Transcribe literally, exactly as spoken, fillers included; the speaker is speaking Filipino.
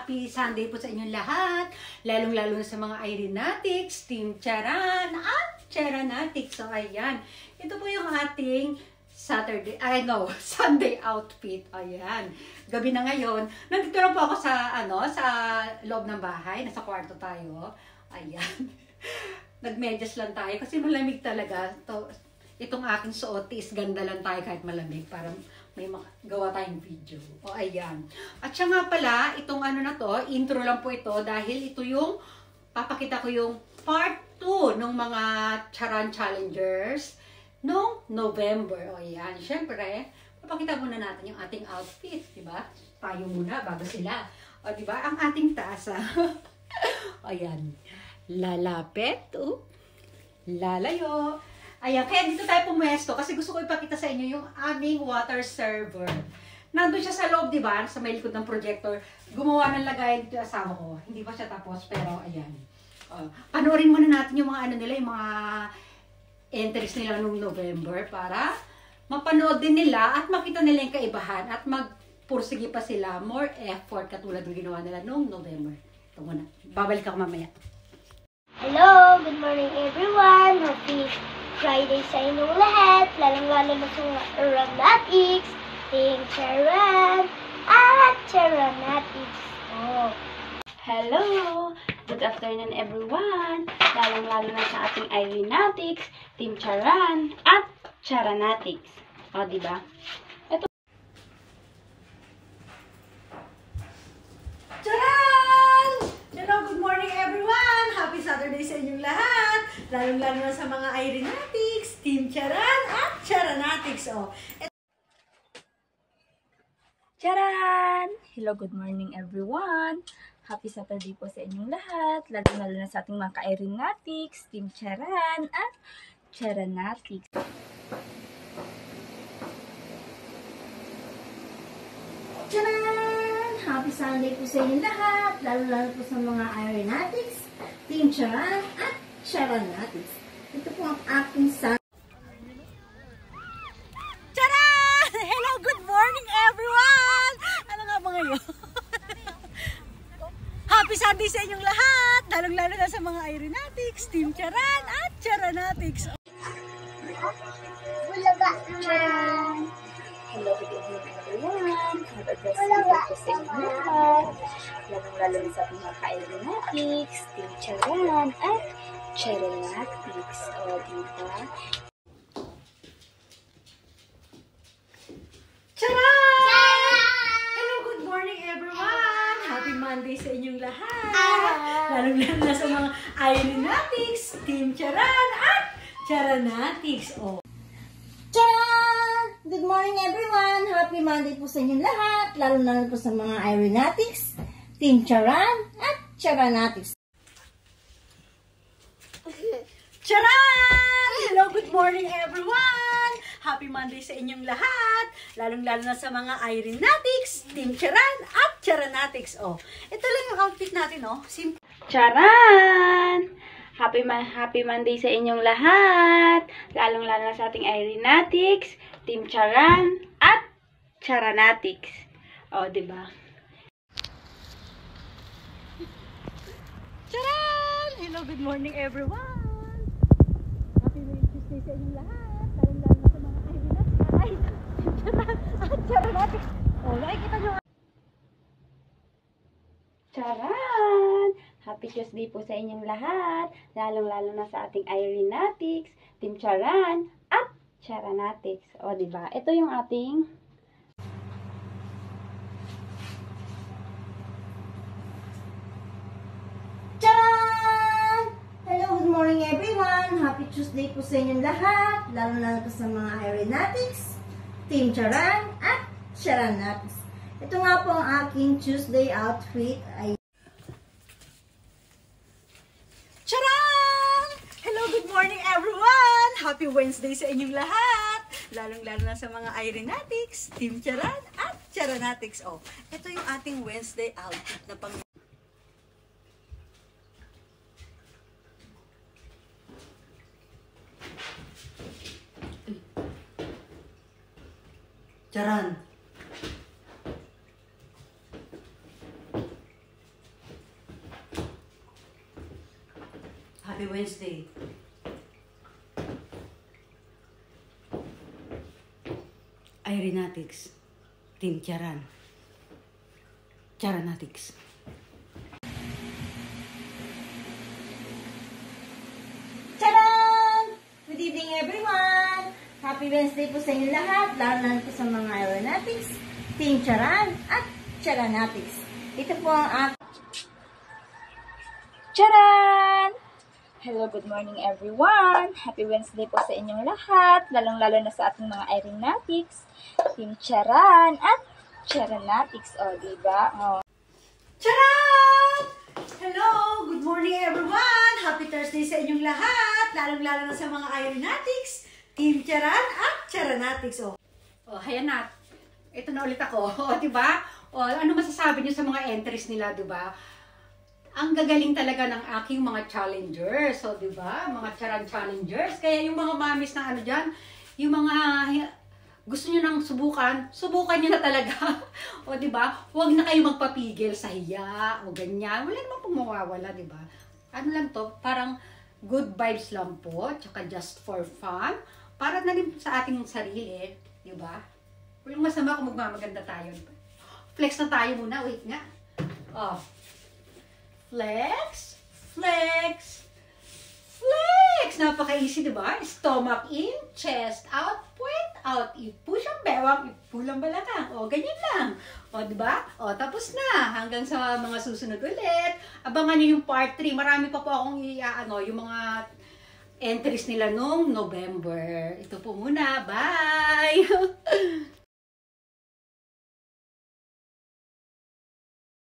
happy Sunday po sa inyong lahat. Lalong-lalo na sa mga Irenatics, Team Charan, at Charanatics. So, ayan. Ito po yung ating Saturday, I know, Sunday outfit. Ayan. Gabi na ngayon. Nandito lang po ako sa, ano, sa loob ng bahay. Nasa kwarto tayo. Ayan. Nagmedyas lang tayo kasi malamig talaga. To, itong aking suot is ganda lang tayo kahit malamig. Para may magawa tayong video. O, ayan. At siya nga pala, itong ano na to, intro lang po ito dahil ito yung, papakita ko yung part two ng mga Charan Challengers noong November. O, ayan. Siyempre, papakita muna natin yung ating outfit, di ba? Tayo muna bago sila. O, di ba? Ang ating tasa. O, ayan. Lalapit. O, lalayo. Ayan, kaya dito tayo pumuesto kasi gusto ko ipakita sa inyo yung aming water server. Nandun siya sa loob, di ba? Sa may likod ng projector. Gumawa ng lagayan dito asawa ko. Hindi pa siya tapos, pero ayan. Uh, panoorin muna natin yung mga ano nila, yung mga entries nila noong November para mapanood din nila at makita nila yung kaibahan at magpursige pa sila more effort katulad ng ginawa nila noong November. Ito muna. Babalik ako mamaya. Hello! Good morning everyone! Happy Friday sa inyong lahat, lalong-lalo na sa mga Charanatics, Team Charan, at Charanatics. Oh. Hello! Good afternoon everyone, lalong-lalo na sa ating Irenatics, Team Charan, at Charanatics. O, oh, diba? Ito. Charan! Hello, good morning everyone! Happy Saturday sa inyong lahat! Lalong-lalo na sa mga Irenatics, Team Charan, at Charanatics. Oh. Et Charan! Hello, good morning everyone! Happy Saturday po sa inyong lahat, lalong-lalo na sa ating mga ka-Irenatics, Team Charan, at Charanatics. Charan! Happy Sunday po sa inyong lahat, lalo-lalo po sa mga Irenatics, Team Charan, at Charanatics. Ito po ang aking Sunday. Charan! Hello, good morning everyone! Ano nga ba ngayon? Happy Sunday sa inyong lahat, lalong-lalo na sa mga Irenatics, Team Charan, at Charanatics. Bulaga! Charan! Hello, good evening everyone! Have a blessed day po sa inyong lahat, lalong-lalo na sa ating mga ka-Irenatics, Team Charan, at Charanatics. O, diba? Charan! Hello, good morning everyone! Happy Monday sa inyong lahat! Lalong-lalo na sa mga Irenatics, Team Charan, at Charanatics. Oh. Charan! Good morning everyone! Happy Monday po sa inyong lahat, lalo-lalo po sa mga Irenatics, Team Charan, at Charanatics. Charan! Hello, good morning everyone! Happy Monday sa inyong lahat! Lalong-lalo na sa mga Irenatics, Team Charan, at Charanatics. Oh, ito lang yung outfit natin, oh. Simple. Charan! Happy, ma happy Monday sa inyong lahat! Lalong-lalo na sa ating Irenatics, Team Charan, at Charanatics. O, diba? Charan! Hello, good morning everyone! Happy Tuesday sa inyong lahat! Lalong-lalo na sa mga Irenatics. Ay, Charan, at Charanatics. Oh, nakikita nyo. Charan! Happy Tuesday po sa inyong lahat, lalong-lalo na sa ating Irenatics, Team Charan, at Charanatics. O, diba? Ito yung ating Charan! Hello, good morning everyone! Happy Tuesday po sa inyong lahat, lalo-lalo po sa mga Irenatics, Team Charan, at Charanatics. Ito nga po ang aking Tuesday outfit. Ay Charan! Hello, good morning everyone! Happy Wednesday sa inyong lahat! Lalong-lalo na sa mga Irenatics, Team Charan, at Charanatics. Oh, ito yung ating Wednesday outfit na pang... Charan! Happy Wednesday. Irenatics, Team Charan. Charanatics. Tadaan! Good evening everyone! Happy Wednesday po sa inyo lahat, lalo na po sa mga Irenatics, Team Charan at Charanatics. Ito po ang aking Charan! Hello, good morning everyone! Happy Wednesday po sa inyong lahat, lalong-lalo na sa ating mga Irenatics, Team Charan at Charanatics. O, diba? O. Charan! Hello! Good morning everyone! Happy Thursday sa inyong lahat, lalong-lalo na sa mga Irenatics, Team Charan at Charanatics. O, oh, hayan na. Ito na ulit ako. O, diba? O, ano masasabi niyo sa mga entries nila, diba? Ang gagaling talaga ng aking mga challengers. So, di ba? Mga Charan challengers. Kaya yung mga mamis na ano dyan, yung mga gusto nyo nang subukan, subukan nyo na talaga. O, di ba? Huwag na kayo magpapigil sa hiya o ganyan. Wala namang pong mawawala, di ba? Ano lang to? Parang good vibes lang po. Tsaka just for fun. Para na rin sa ating sarili. Di ba? Walang masama kung magmamaganda tayo. Flex na tayo muna. Wait nga. Oh. Flex, flex, flex. Napaka-easy, di ba? Stomach in, chest out, puwet out. I-push ang bewang, i-pull ang balakang. O, ganyan lang. O, di ba? O, tapos na. Hanggang sa mga susunod ulit. Abangan nyo yung part three. Marami pa po akong i-ano, yung mga entries nila nung November. Ito po muna. Bye!